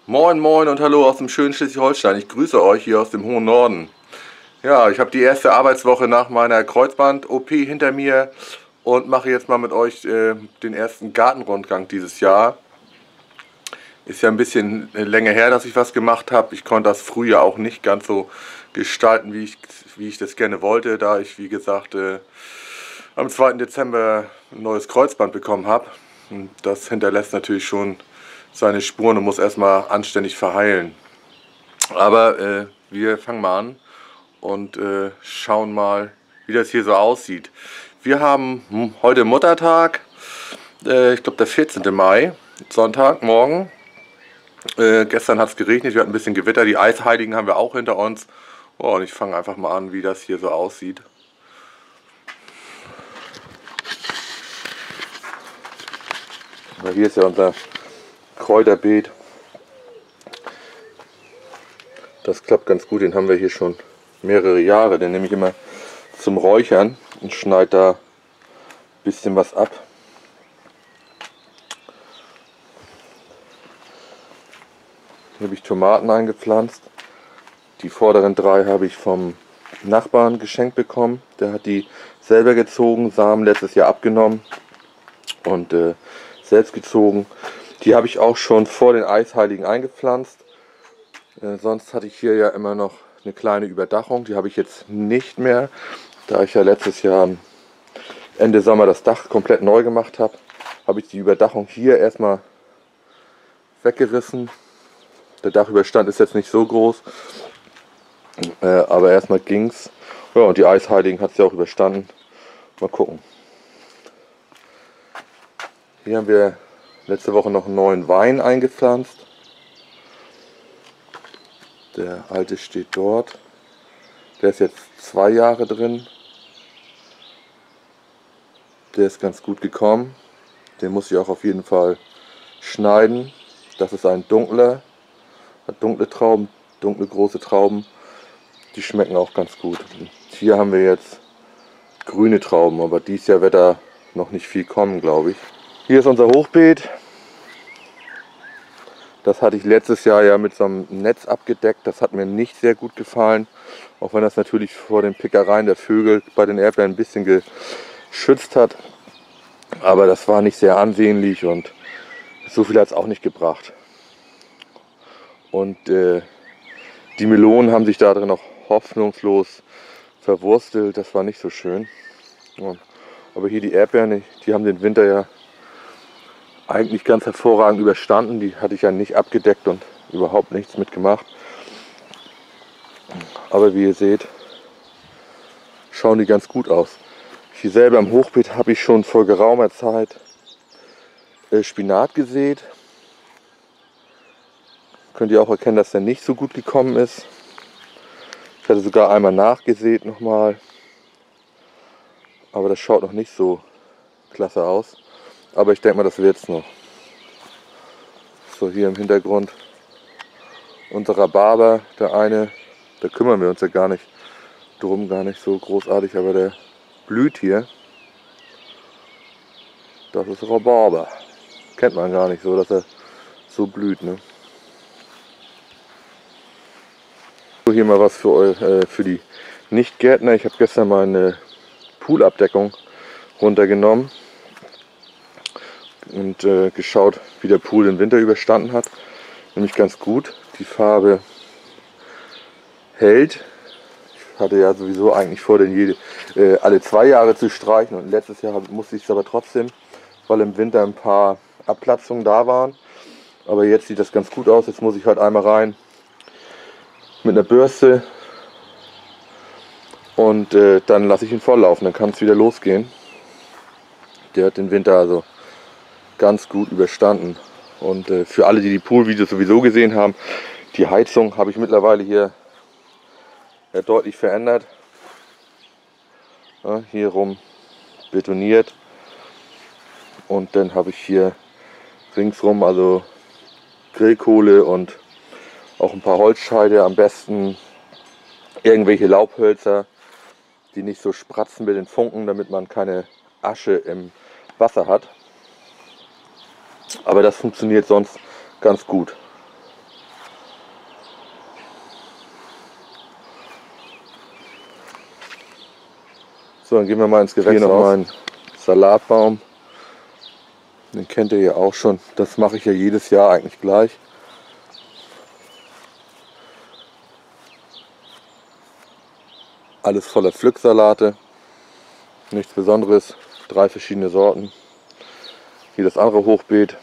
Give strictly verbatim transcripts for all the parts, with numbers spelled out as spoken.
Moin Moin und hallo aus dem schönen Schleswig-Holstein. Ich grüße euch hier aus dem hohen Norden. Ja, ich habe die erste Arbeitswoche nach meiner Kreuzband-O P hinter mir und mache jetzt mal mit euch äh, den ersten Gartenrundgang dieses Jahr. Ist ja ein bisschen länger her, dass ich was gemacht habe. Ich konnte das Frühjahr auch nicht ganz so gestalten, wie ich, wie ich das gerne wollte, da ich, wie gesagt, äh, am zweiten Dezember ein neues Kreuzband bekommen habe. Und das hinterlässt natürlich schon seine Spuren und muss erstmal anständig verheilen. Aber äh, wir fangen mal an und äh, schauen mal, wie das hier so aussieht. Wir haben hm, heute Muttertag, äh, ich glaube der vierzehnte Mai, Sonntag, morgen. Äh, gestern hat es geregnet, wir hatten ein bisschen Gewitter, die Eisheiligen haben wir auch hinter uns. Oh, und ich fange einfach mal an, wie das hier so aussieht. Aber hier ist ja unser Kräuterbeet. Das klappt ganz gut, den haben wir hier schon mehrere Jahre. Den nehme ich immer zum Räuchern und schneide da ein bisschen was ab. Hier habe ich Tomaten eingepflanzt. Die vorderen drei habe ich vom Nachbarn geschenkt bekommen. Der hat die selber gezogen, Samen letztes Jahr abgenommen und äh, selbst gezogen. Die habe ich auch schon vor den Eisheiligen eingepflanzt. Äh, sonst hatte ich hier ja immer noch eine kleine Überdachung. Die habe ich jetzt nicht mehr, da ich ja letztes Jahr Ende Sommer das Dach komplett neu gemacht habe. Habe ich die Überdachung hier erstmal weggerissen. Der Dachüberstand ist jetzt nicht so groß, äh, aber erstmal ging's. Ja, und die Eisheiligen hat es ja auch überstanden. Mal gucken. Hier haben wir letzte Woche noch einen neuen Wein eingepflanzt. Der alte steht dort. Der ist jetzt zwei Jahre drin. Der ist ganz gut gekommen. Den muss ich auch auf jeden Fall schneiden. Das ist ein dunkler. Hat dunkle Trauben, dunkle große Trauben. Die schmecken auch ganz gut. Und hier haben wir jetzt grüne Trauben, aber dieses Jahr wird da noch nicht viel kommen, glaube ich. Hier ist unser Hochbeet. Das hatte ich letztes Jahr ja mit so einem Netz abgedeckt. Das hat mir nicht sehr gut gefallen. Auch wenn das natürlich vor den Pickereien der Vögel bei den Erdbeeren ein bisschen geschützt hat. Aber das war nicht sehr ansehnlich und so viel hat es auch nicht gebracht. Und äh, die Melonen haben sich da drin noch hoffnungslos verwurstelt. Das war nicht so schön. Ja. Aber hier die Erdbeeren, die haben den Winter ja eigentlich ganz hervorragend überstanden. Die hatte ich ja nicht abgedeckt und überhaupt nichts mitgemacht. Aber wie ihr seht, schauen die ganz gut aus. Hier selber im Hochbeet habe ich schon vor geraumer Zeit äh, Spinat gesät. Könnt ihr auch erkennen, dass der nicht so gut gekommen ist. Ich hatte sogar einmal nachgesät nochmal. Aber das schaut noch nicht so klasse aus. Aber ich denke mal, das wird es noch. So, hier im Hintergrund unser Rhabarber, der eine, da kümmern wir uns ja gar nicht drum, gar nicht so großartig, aber der blüht hier. Das ist Rhabarber. Kennt man gar nicht so, dass er so blüht, ne? So, hier mal was für, eu, äh, für die Nicht-Gärtner. Ich habe gestern mal eine Poolabdeckung runtergenommen und äh, geschaut, wie der Pool den Winter überstanden hat. Nämlich ganz gut. Die Farbe hält. Ich hatte ja sowieso eigentlich vor, den jede, äh, alle zwei Jahre zu streichen. Und letztes Jahr musste ich es aber trotzdem, weil im Winter ein paar Abplatzungen da waren. Aber jetzt sieht das ganz gut aus. Jetzt muss ich halt einmal rein mit einer Bürste und äh, dann lasse ich ihn volllaufen. Dann kann es wieder losgehen. Der hat den Winter also ganz gut überstanden. Und äh, für alle, die die Poolvideos sowieso gesehen haben, die Heizung habe ich mittlerweile hier ja, deutlich verändert. Ja, hier rum betoniert. Und dann habe ich hier ringsrum also Grillkohle und auch ein paar Holzscheide, am besten irgendwelche Laubhölzer, die nicht so spratzen mit den Funken, damit man keine Asche im Wasser hat. Aber das funktioniert sonst ganz gut. So, dann gehen wir mal ins Gewächshaus. Hier noch mein Salatbaum. Den kennt ihr ja auch schon. Das mache ich ja jedes Jahr eigentlich gleich. Alles voller Pflücksalate. Nichts Besonderes. Drei verschiedene Sorten. Hier das andere Hochbeet.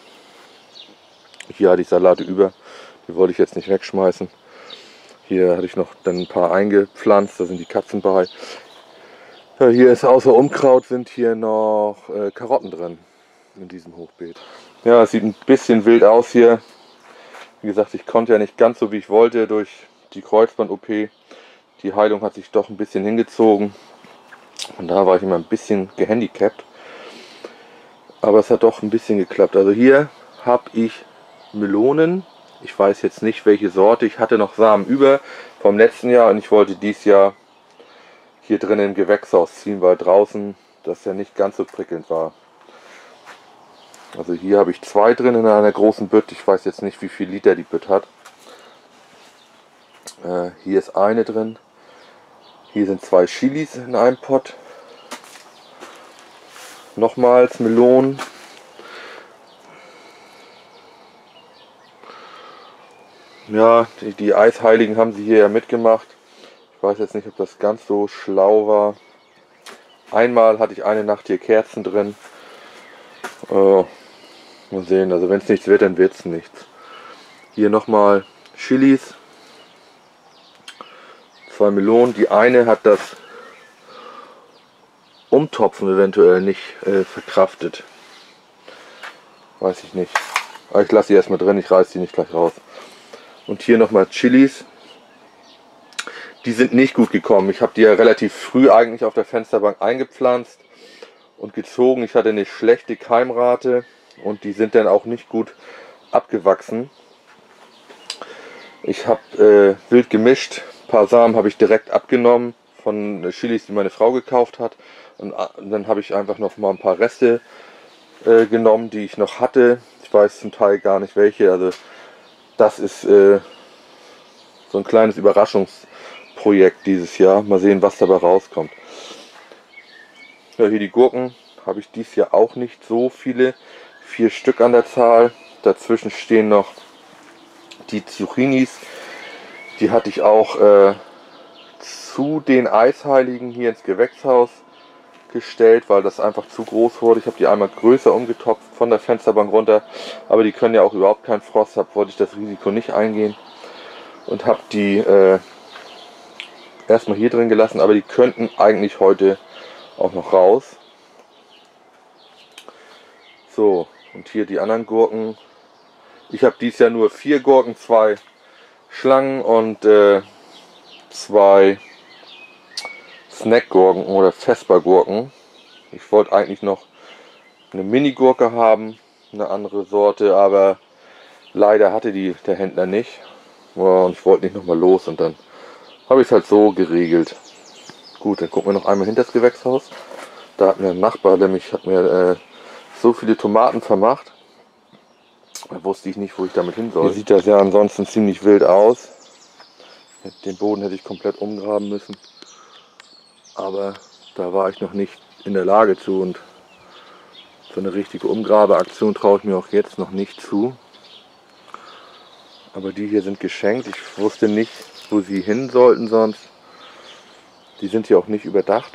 Hier hatte ich Salate über. Die wollte ich jetzt nicht wegschmeißen. Hier hatte ich noch dann ein paar eingepflanzt. Da sind die Katzen bei. Ja, hier ist außer Unkraut sind hier noch äh, Karotten drin. In diesem Hochbeet. Ja, es sieht ein bisschen wild aus hier. Wie gesagt, ich konnte ja nicht ganz so wie ich wollte durch die Kreuzband-O P. Die Heilung hat sich doch ein bisschen hingezogen. Und da war ich immer ein bisschen gehandicapt. Aber es hat doch ein bisschen geklappt. Also hier habe ich Melonen. Ich weiß jetzt nicht welche Sorte. Ich hatte noch Samen über vom letzten Jahr und ich wollte dieses Jahr hier drinnen im Gewächshaus ziehen, weil draußen das ja nicht ganz so prickelnd war. Also hier habe ich zwei drin in einer großen Bütt. Ich weiß jetzt nicht, wie viel Liter die Bütt hat. Äh, hier ist eine drin. Hier sind zwei Chilis in einem Pott. Nochmals Melonen. Ja, die, die Eisheiligen haben sie hier ja mitgemacht. Ich weiß jetzt nicht, ob das ganz so schlau war. Einmal hatte ich eine Nacht hier Kerzen drin. Äh, mal sehen, also wenn es nichts wird, dann wird es nichts. Hier nochmal Chilis. Zwei Melonen. Die eine hat das Umtopfen eventuell nicht äh, verkraftet. Weiß ich nicht. Aber ich lasse sie erstmal drin, ich reiße die nicht gleich raus. Und hier nochmal Chilis. Die sind nicht gut gekommen. Ich habe die ja relativ früh eigentlich auf der Fensterbank eingepflanzt und gezogen. Ich hatte eine schlechte Keimrate und die sind dann auch nicht gut abgewachsen. Ich habe äh, wild gemischt. Ein paar Samen habe ich direkt abgenommen von Chilis, die meine Frau gekauft hat. Und, und dann habe ich einfach noch mal ein paar Reste äh, genommen, die ich noch hatte. Ich weiß zum Teil gar nicht welche. Also das ist äh, so ein kleines Überraschungsprojekt dieses Jahr. Mal sehen, was dabei rauskommt. Ja, hier die Gurken habe ich dieses Jahr auch nicht so viele. Vier Stück an der Zahl. Dazwischen stehen noch die Zucchinis. Die hatte ich auch äh, zu den Eisheiligen hier ins Gewächshaus gestellt, weil das einfach zu groß wurde. Ich habe die einmal größer umgetopft von der Fensterbank runter, aber die können ja auch überhaupt keinen Frost, habe wollte ich das Risiko nicht eingehen und habe die äh, erstmal hier drin gelassen, aber die könnten eigentlich heute auch noch raus. So, und hier die anderen Gurken. Ich habe dieses Jahr nur vier Gurken, zwei Schlangen und äh, zwei Snackgurken oder Vespergurken. Ich wollte eigentlich noch eine Mini-Gurke haben, eine andere Sorte, aber leider hatte die der Händler nicht. Und ich wollte nicht nochmal los und dann habe ich es halt so geregelt. Gut, dann gucken wir noch einmal hinter das Gewächshaus. Da hat mir ein Nachbar, nämlich hat mir äh, so viele Tomaten vermacht. Da wusste ich nicht, wo ich damit hin soll. Hier sieht das ja ansonsten ziemlich wild aus. Den Boden hätte ich komplett umgraben müssen. Aber da war ich noch nicht in der Lage zu und so eine richtige Umgrabeaktion traue ich mir auch jetzt noch nicht zu. Aber die hier sind geschenkt. Ich wusste nicht, wo sie hin sollten sonst. Die sind hier auch nicht überdacht.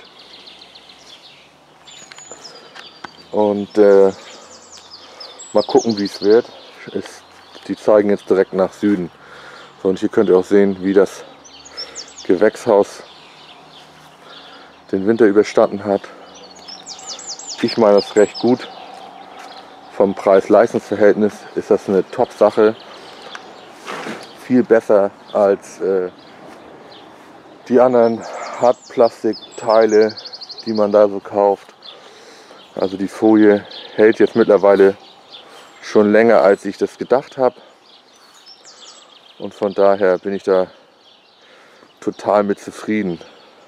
Und äh, mal gucken, wie es wird. Es, die zeigen jetzt direkt nach Süden. So, und hier könnt ihr auch sehen, wie das Gewächshaus den Winter überstanden hat. Ich meine das recht gut. Vom Preis-Leistungs-Verhältnis ist das eine Top-Sache. Viel besser als äh, die anderen Hartplastikteile, die man da so kauft. Also die Folie hält jetzt mittlerweile schon länger, als ich das gedacht habe. Und von daher bin ich da total mit zufrieden.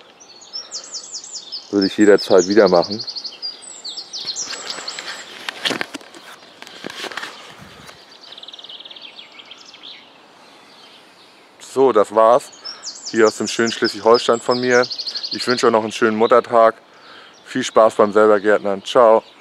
Würde ich jederzeit wieder machen. So, das war's. hier aus dem schönen Schleswig-Holstein von mir. Ich wünsche euch noch einen schönen Muttertag. Viel Spaß beim selber Gärtnern. Ciao.